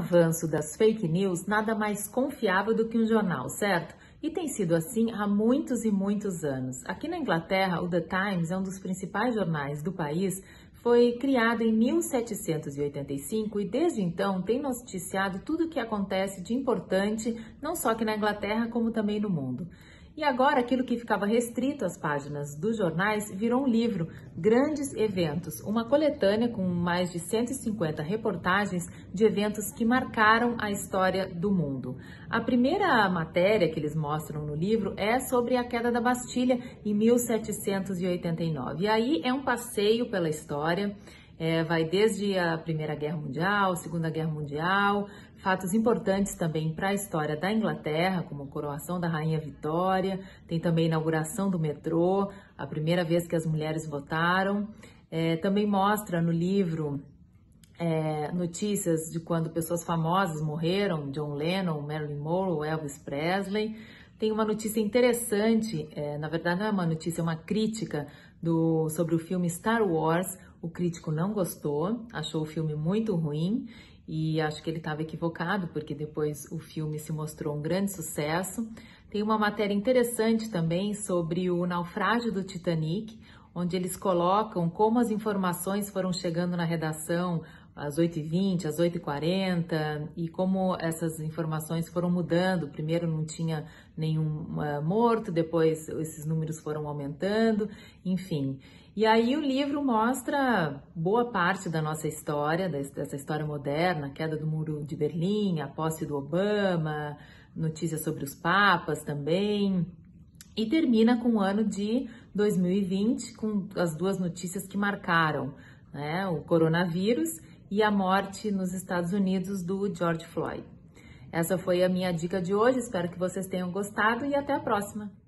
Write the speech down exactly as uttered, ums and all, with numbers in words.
avanço das fake news, nada mais confiável do que um jornal, certo? E tem sido assim há muitos e muitos anos. Aqui na Inglaterra, o The Times é um dos principais jornais do país. Foi criado em mil setecentos e oitenta e cinco e desde então tem noticiado tudo o que acontece de importante, não só aqui na Inglaterra, como também no mundo. E agora aquilo que ficava restrito às páginas dos jornais virou um livro, Grandes Eventos, uma coletânea com mais de cento e cinquenta reportagens de eventos que marcaram a história do mundo. A primeira matéria que eles mostram no livro é sobre a queda da Bastilha em mil setecentos e oitenta e nove. E aí é um passeio pela história. É, vai desde a Primeira Guerra Mundial, Segunda Guerra Mundial, fatos importantes também para a história da Inglaterra, como a coroação da Rainha Vitória, tem também a inauguração do metrô, a primeira vez que as mulheres votaram. É, também mostra no livro é, notícias de quando pessoas famosas morreram, John Lennon, Marilyn Monroe, Elvis Presley. Tem uma notícia interessante, é, na verdade não é uma notícia, é uma crítica do, sobre o filme Star Wars. O crítico não gostou, achou o filme muito ruim e acho que ele estava equivocado, porque depois o filme se mostrou um grande sucesso. Tem uma matéria interessante também sobre o naufrágio do Titanic, onde eles colocam como as informações foram chegando na redação às oito e vinte, às oito e quarenta, e como essas informações foram mudando. Primeiro não tinha nenhum uh, morto, depois esses números foram aumentando, enfim. E aí o livro mostra boa parte da nossa história, dessa história moderna, a queda do Muro de Berlim, a posse do Obama, notícias sobre os papas também. E termina com o ano de dois mil e vinte, com as duas notícias que marcaram, né, o coronavírus e a morte nos Estados Unidos do George Floyd. Essa foi a minha dica de hoje, espero que vocês tenham gostado e até a próxima!